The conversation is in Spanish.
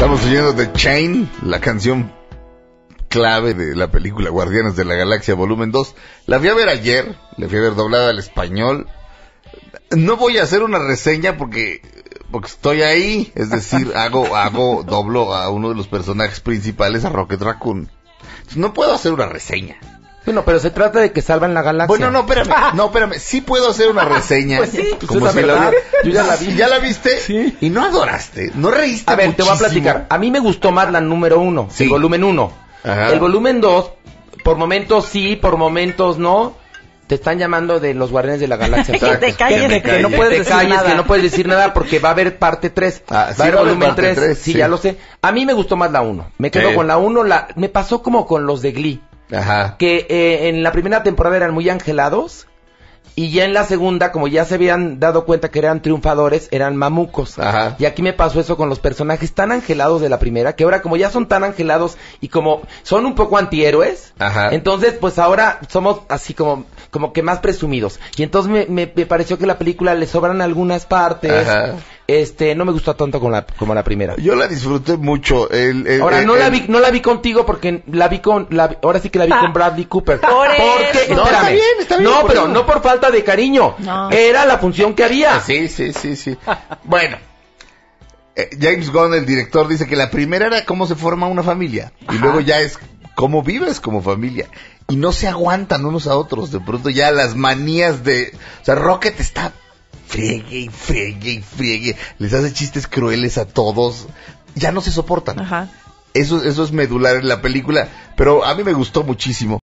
Estamos oyendo The Chain, la canción clave de la película Guardianes de la Galaxia Volumen 2. La fui a ver ayer, la fui a ver doblada al español. No voy a hacer una reseña porque estoy ahí, es decir, doblo a uno de los personajes principales, a Rocket Raccoon. Entonces, no puedo hacer una reseña. Bueno, pero se trata de que salvan la galaxia. Bueno, espérame, sí puedo hacer una reseña. Pues sí, como es si verdad. Yo ya la vi. ¿Ya la viste? Sí. Y no adoraste, no reíste. A ver, te voy a muchísimo. platicar. A mí me gustó más la número 1, Sí. el volumen 1. Ajá. El volumen 2, por momentos sí, por momentos no. Te están llamando de los Guardianes de la Galaxia. Que te calles, que no puedes decir nada. Que no puedes decir nada porque va a haber parte 3. Ah, Va a sí, haber va a haber volumen parte 3. 3, Sí, sí. ya lo sé. A mí me gustó más la 1. Me quedo Sí. con la 1. Me pasó como con los de Glee. Ajá. Que en la primera temporada eran muy angelados. Y ya en la segunda, como ya se habían dado cuenta que eran triunfadores, eran mamucos. Ajá. Y aquí me pasó eso con los personajes tan angelados de la primera, que ahora como ya son tan angelados y como son un poco antihéroes, Ajá. entonces pues ahora somos así como que más presumidos. Y entonces me pareció que la película le sobran algunas partes. Ajá. No me gustó tanto como la primera. Yo la disfruté mucho. Ahora no la vi contigo porque ahora sí que la vi con Bradley Cooper. Porque No, está espérame. bien, No, por pero eso. no por falta de cariño. No. Era la función que había. Sí. Bueno, James Gunn, el director, dice que la primera era cómo se forma una familia. Y luego ya es cómo vives como familia. Y no se aguantan unos a otros. De pronto ya las manías de... O sea, Rocket está friegue. Les hace chistes crueles a todos. Ya no se soportan. Ajá. Eso es medular en la película. Pero a mí me gustó muchísimo.